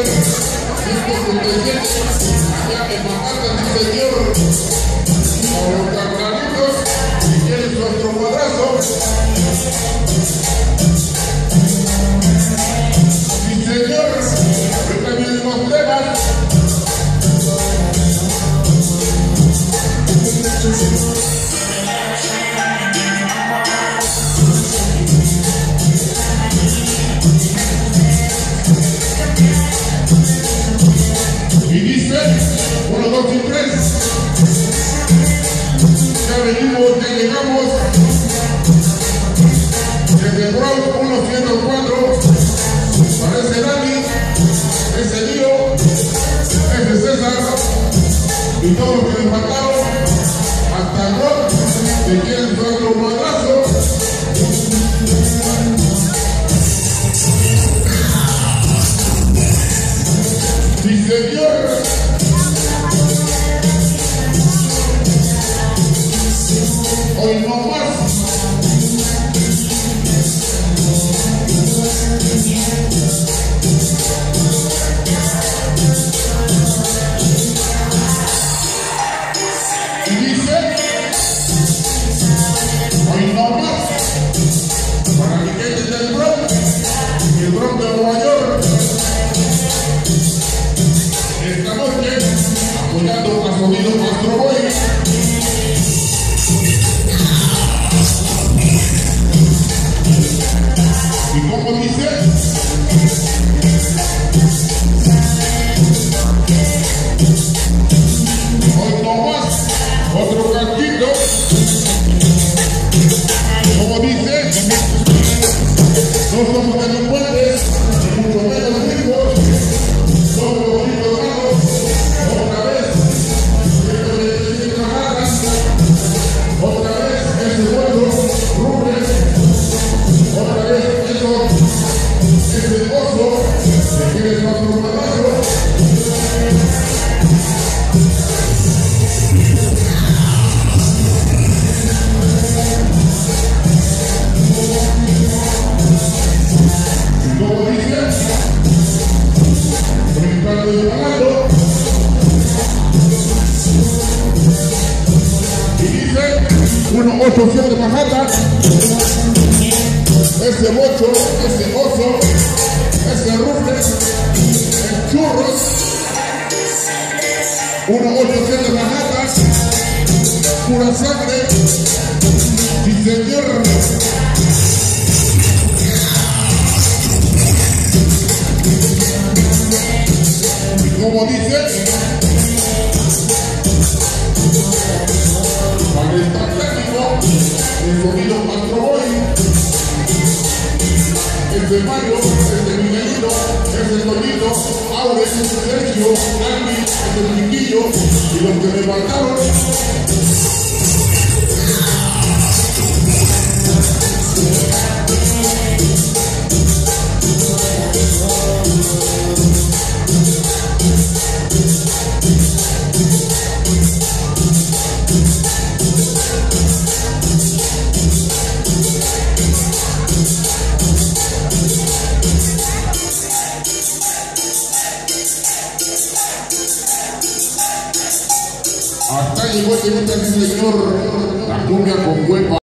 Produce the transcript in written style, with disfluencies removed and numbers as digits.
177, ya que mataste al señor. A los carnalitos, si quieres otro madrazo. Sí, señor, ahorita vienen los temas. Y dice, 1, 2 y 3. Ya venimos, ya llegamos. Desde Bronx 104. Parece Dani, ese Lío, ese César. Y todos los que me faltaron. Hasta el rock. Si quieren otro madrazo. Sí, señor. Hoy no más. Y dice, hoy no más. Para mi gente del Bronx y el Bronx de Nueva York. Esta noche, apoyando a Sonido Astro Boy. Y como dice, hoy no más, otro cantito. Como dice, no somos delincuentes, ni mucho menos ricos, somos los ricos malos. Otra vez, otra vez, ese vuelo, Rubens, otra vez, ese oso, se quiere otro madrazo. Y como dice, brincando y pagando. Y dice, 187 Manhattan. Ese bocho, ese oso, ese Rufles, el churros, 187 Manhattan, pura sangre, sí señor. Y como dice, para el técnico, el Sonido Astro Boy. Ese Mario, ese Miguelito, ese Tonito, Aure, Sergio, Andy, ese Chiquillo y los que me faltaron. Hasta llegó este señor, la cumbia con huepa.